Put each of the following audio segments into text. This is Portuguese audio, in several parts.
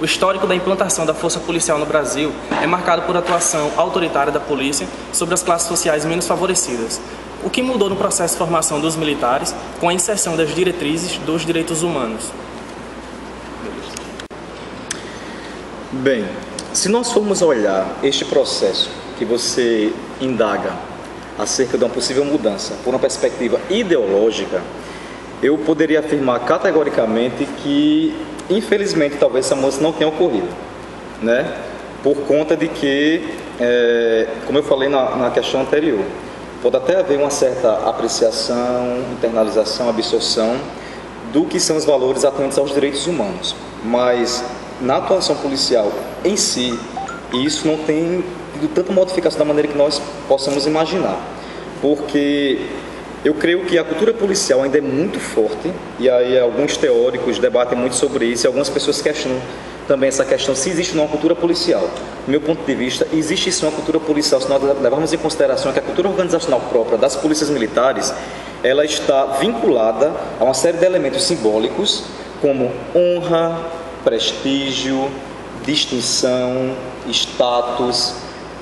O histórico da implantação da força policial no Brasil é marcado por atuação autoritária da polícia sobre as classes sociais menos favorecidas. O que mudou no processo de formação dos militares com a inserção das diretrizes dos direitos humanos? Bem, se nós formos olhar este processo que você indaga acerca de uma possível mudança por uma perspectiva ideológica, eu poderia afirmar categoricamente que, infelizmente, talvez essa mudança não tenha ocorrido, né? Por conta de que, como eu falei na questão anterior, pode até haver uma certa apreciação, internalização, absorção do que são os valores atinentes aos direitos humanos, mas na atuação policial em si, isso não tem tido tanta modificação da maneira que nós possamos imaginar, porque eu creio que a cultura policial ainda é muito forte, e aí alguns teóricos debatem muito sobre isso, e algumas pessoas questionam também essa questão, se existe uma cultura policial. Do meu ponto de vista, existe sim uma cultura policial, se nós levarmos em consideração que a cultura organizacional própria das polícias militares, ela está vinculada a uma série de elementos simbólicos, como honra, prestígio, distinção, status,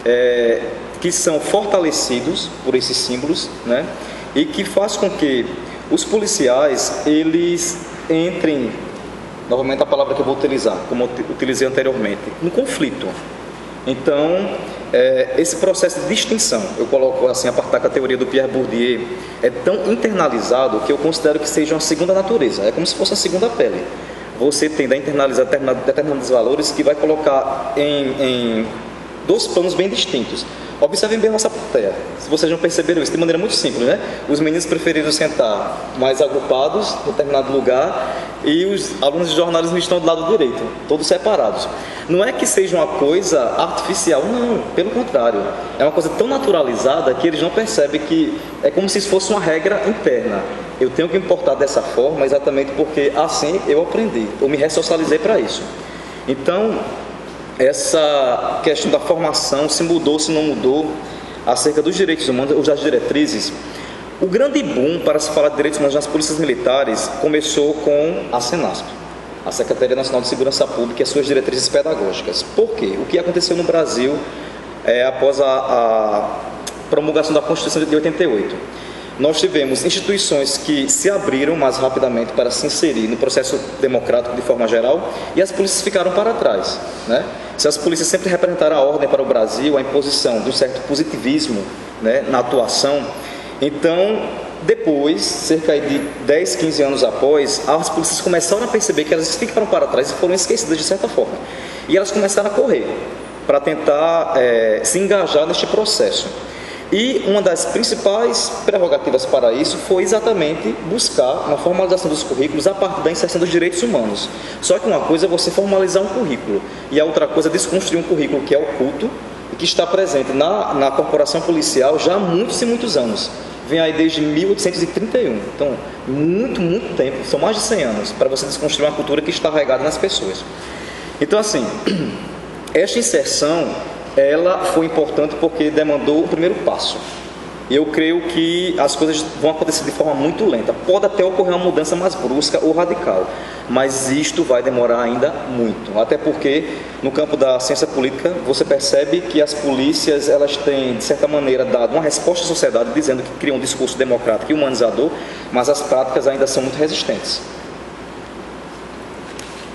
que são fortalecidos por esses símbolos, né? E que faz com que os policiais, eles entrem, novamente a palavra que eu vou utilizar, como eu utilizei anteriormente, no conflito. Então, esse processo de distinção, eu coloco assim, a partir da teoria do Pierre Bourdieu, é tão internalizado que eu considero que seja uma segunda natureza, é como se fosse uma segunda pele. Você tende a internalizar determinados valores que vai colocar em dois planos bem distintos. Observem bem a nossa plateia. Se vocês não perceberam isso, de maneira muito simples, né? Os meninos preferiram sentar mais agrupados em determinado lugar e os alunos de jornalismo estão do lado direito, todos separados. Não é que seja uma coisa artificial, não, pelo contrário. É uma coisa tão naturalizada que eles não percebem que é como se fosse uma regra interna. Eu tenho que me importar dessa forma exatamente porque assim eu aprendi, eu me ressocializei para isso. Então, essa questão da formação, se mudou, se não mudou, acerca dos direitos humanos ou das diretrizes, o grande boom para se falar de direitos humanos nas polícias militares começou com a SENASP, a Secretaria Nacional de Segurança Pública e as suas diretrizes pedagógicas. Por quê? O que aconteceu no Brasil após a promulgação da Constituição de 88? Nós tivemos instituições que se abriram mais rapidamente para se inserir no processo democrático de forma geral e as polícias ficaram para trás, né? Se as polícias sempre representaram a ordem para o Brasil, a imposição de um certo positivismo, né, na atuação, então, depois, cerca de 10, 15 anos após, as polícias começaram a perceber que elas ficaram para trás e foram esquecidas de certa forma. E elas começaram a correr para tentar se engajar neste processo. E uma das principais prerrogativas para isso foi exatamente buscar uma formalização dos currículos a partir da inserção dos direitos humanos. Só que uma coisa é você formalizar um currículo e a outra coisa é desconstruir um currículo que é oculto e que está presente na corporação policial já há muitos e muitos anos. Vem aí desde 1831, então muito tempo, são mais de 100 anos, para você desconstruir uma cultura que está arraigada nas pessoas. Então assim, esta inserção ela foi importante porque demandou o primeiro passo. Eu creio que as coisas vão acontecer de forma muito lenta. Pode até ocorrer uma mudança mais brusca ou radical, mas isto vai demorar ainda muito. Até porque, no campo da ciência política, você percebe que as polícias elas têm, de certa maneira, dado uma resposta à sociedade dizendo que criam um discurso democrático e humanizador, mas as práticas ainda são muito resistentes.